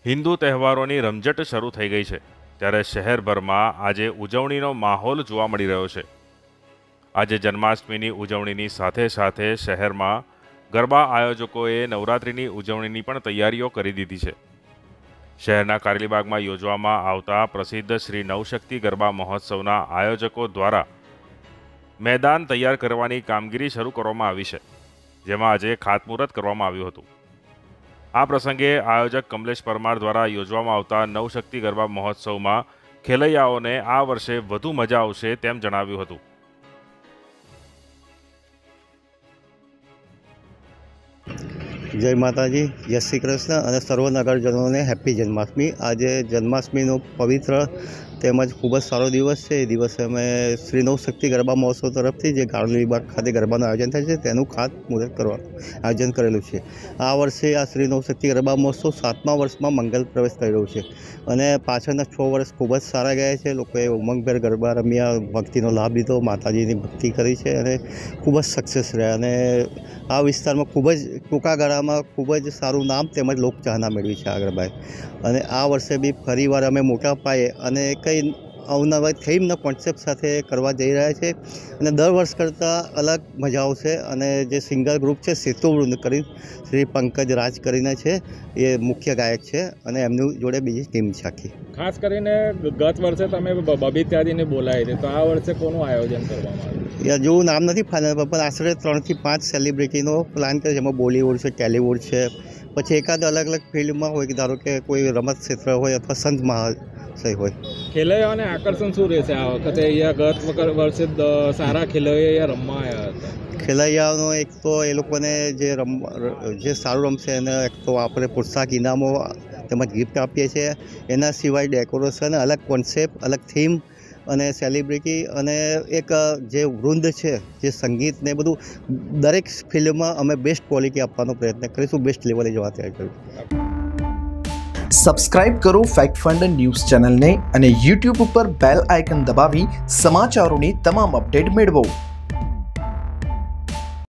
હિન્દુ તહેવારોની રમઝટ શરૂ થઈ ગઈ છે ત્યારે શહેરભરમાં આજે ઉજવણીનો માહોલ જોવા મળી રહ્યો છે। આજે જન્માષ્ટમીની ઉજવણીની સાથે સાથે શહેરમાં ગરબા આયોજકોએ નવરાત્રિની ઉજવણીની પણ તૈયારીઓ કરી દીધી છે। શહેરના કારેલીબાગમાં યોજવામાં આવતા પ્રસિદ્ધ શ્રી નવશક્તિ ગરબા મહોત્સવના આયોજકો દ્વારા મેદાન તૈયાર કરવાની કામગીરી શરૂ કરવામાં આવી છે, જેમાં આજે ખાતમુહૂર્ત કરવામાં આવ્યું હતું। આ પ્રસંગે આયોજક કમલેશ પરમાર દ્વારા યોજવામાં આવતા નવશક્તિ ગરબા મહોત્સવમાં ખેલૈયાઓને આ વર્ષે વધુ મજા આવશે તેમ જણાવ્યું હતું। जय माताजी, जय श्री कृष्ण और सर्व नगरजनों ने हैप्पी जन्माष्टमी। आज जन्माष्टमी पवित्र તેમજ ખૂબ જ સારો દિવસ છે। એ દિવસે અમે શ્રી નવશક્તિ ગરબા મહોત્સવ તરફથી જે કારેલીબાગ ખાતે ગરબાનું આયોજન થાય છે તેનું ખાતમુહૂર્ત કરવાનું આયોજન કરેલું છે। આ વર્ષે આ શ્રી નવશક્તિ ગરબા મહોત્સવ 7મા વર્ષમાં મંગલ પ્રવેશ કરી રહ્યું છે અને પાછળના 6 વર્ષ ખૂબ જ સારા ગયા છે। લોકોએ ઉમંગભેર ગરબા રમ્યા, ભક્તિનો લાભ લીધો, માતાજીની ભક્તિ કરી છે અને ખૂબ જ સક્સેસ રહ્યા અને આ વિસ્તારમાં ખૂબ જ ટૂંકા ગાળામાં ખૂબ જ સારું નામ તેમજ લોકચાહના મેળવી છે આ ગરબાએ। અને આ વર્ષે બી ફરીવાર અમે મોટા પાયે અને કંઈ અવનવા થીમના કોન્સેપ્ટ સાથે કરવા જઈ રહ્યા છે અને દર વર્ષ કરતાં અલગ મજા આવશે। અને જે સિંગર ગ્રુપ છે સેતુવૃંદ કરી શ્રી પંકજ રાજ કરીને છે, એ મુખ્ય ગાયક છે અને એમની જોડે બીજી ટીમ છે આખી। ખાસ કરીને ગત વર્ષે તમે બબીતાજીને બોલાવી હતી, તો આ વર્ષે કોનું આયોજન કરવામાં આવ્યું? જો નામ નથી ફાઇનલ, પણ આશરે 3 થી 5 સેલિબ્રિટીનો પ્લાન કરે છે, જેમાં બોલિવૂડ છે, ટેલિવૂડ છે, પછી એકાદ અલગ અલગ ફિલ્ડમાં હોય કે ધારો કે કોઈ રમત ક્ષેત્ર હોય અથવા સંત મહાશય હોય। ખેલૈયાઓને આકર્ષણ શું રહેશે આ વખતે? અહીંયા ગત વર્ષે સારા ખેલૈયા અહીંયા રમવા આવ્યા હતા। ખેલૈયાઓનો એક તો એ લોકોને જે સારું રમશે એને એક તો આપણે પ્રોત્સાહક ઇનામો તેમજ ગિફ્ટ આપીએ છીએ। એના સિવાય ડેકોરેશન, અલગ કોન્સેપ્ટ, અલગ થીમ અને સેલિબ્રિટી અને એક જે વૃંદ છે, જે સંગીત ને બધું દરેક ફિલ્ડમાં અમે બેસ્ટ ક્વોલિટી આપવાનો પ્રયત્ન કરીશું, બેસ્ટ લેવલે જવા તૈયાર કરીશું। સબસ્ક્રાઇબ કરો ફેક્ટ ફંડ ન્યૂઝ ચેનલને અને YouTube ઉપર બેલ આઇકન દબાવી સમાચારોની તમામ અપડેટ મેળવો।